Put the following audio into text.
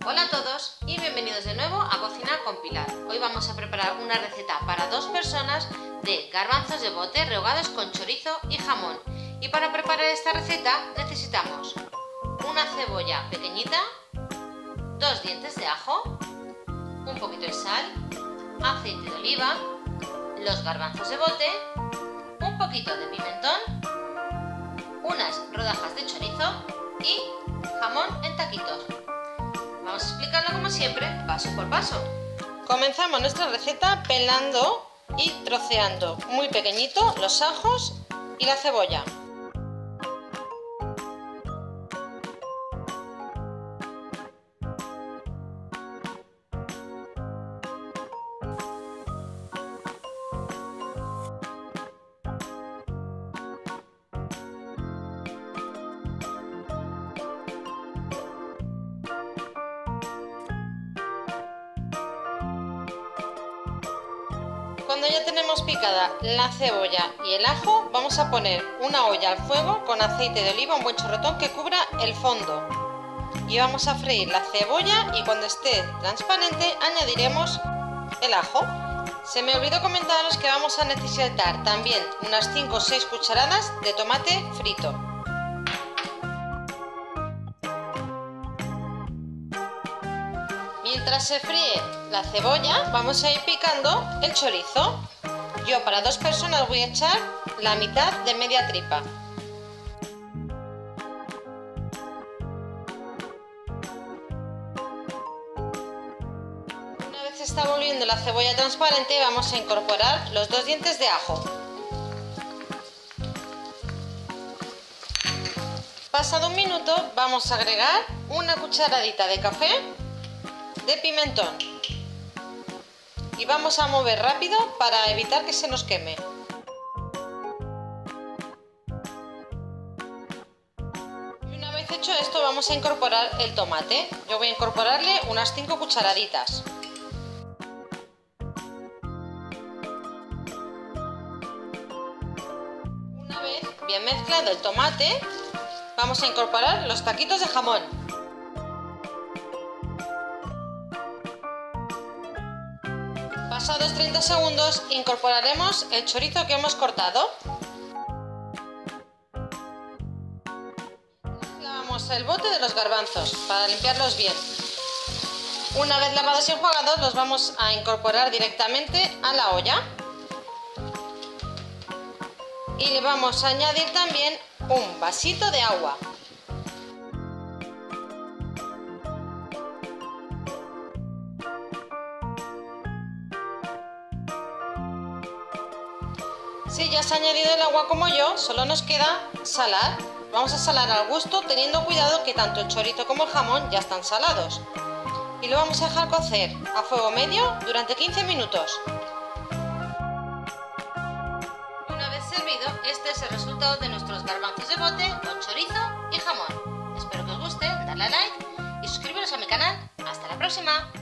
Hola a todos y bienvenidos de nuevo a Cocinar con Pilar. Hoy vamos a preparar una receta para 2 personas de garbanzos de bote rehogados con chorizo y jamón. Y para preparar esta receta necesitamos una cebolla pequeñita, 2 dientes de ajo, un poquito de sal, aceite de oliva, los garbanzos de bote, un poquito de pimentón, unas rodajas de chorizo y jamón en taquitos. Vamos a explicarlo como siempre, paso por paso. Comenzamos nuestra receta pelando y troceando muy pequeñito los ajos y la cebolla. Cuando ya tenemos picada la cebolla y el ajo, vamos a poner una olla al fuego con aceite de oliva, un buen chorretón que cubra el fondo. Y vamos a freír la cebolla y cuando esté transparente añadiremos el ajo. Se me olvidó comentaros que vamos a necesitar también unas 5 o 6 cucharadas de tomate frito. Mientras se fríe la cebolla, vamos a ir picando el chorizo. Yo para 2 personas voy a echar la mitad de media tripa. Una vez está volviendo la cebolla transparente, vamos a incorporar los 2 dientes de ajo. Pasado un minuto, vamos a agregar una cucharadita de café de pimentón y vamos a mover rápido para evitar que se nos queme. Y una vez hecho esto, vamos a incorporar el tomate. Yo voy a incorporarle unas 5 cucharaditas. Una vez bien mezclado el tomate, vamos a incorporar los taquitos de jamón. Pasados 30 segundos incorporaremos el chorizo que hemos cortado. Lavamos el bote de los garbanzos para limpiarlos bien. Una vez lavados y enjuagados los vamos a incorporar directamente a la olla. Y le vamos a añadir también un vasito de agua. Si ya se ha añadido el agua como yo, solo nos queda salar. Vamos a salar al gusto, teniendo cuidado que tanto el chorizo como el jamón ya están salados. Y lo vamos a dejar cocer a fuego medio durante 15 minutos. Una vez servido, este es el resultado de nuestros garbanzos de bote con chorizo y jamón. Espero que os guste, darle a like y suscribiros a mi canal. ¡Hasta la próxima!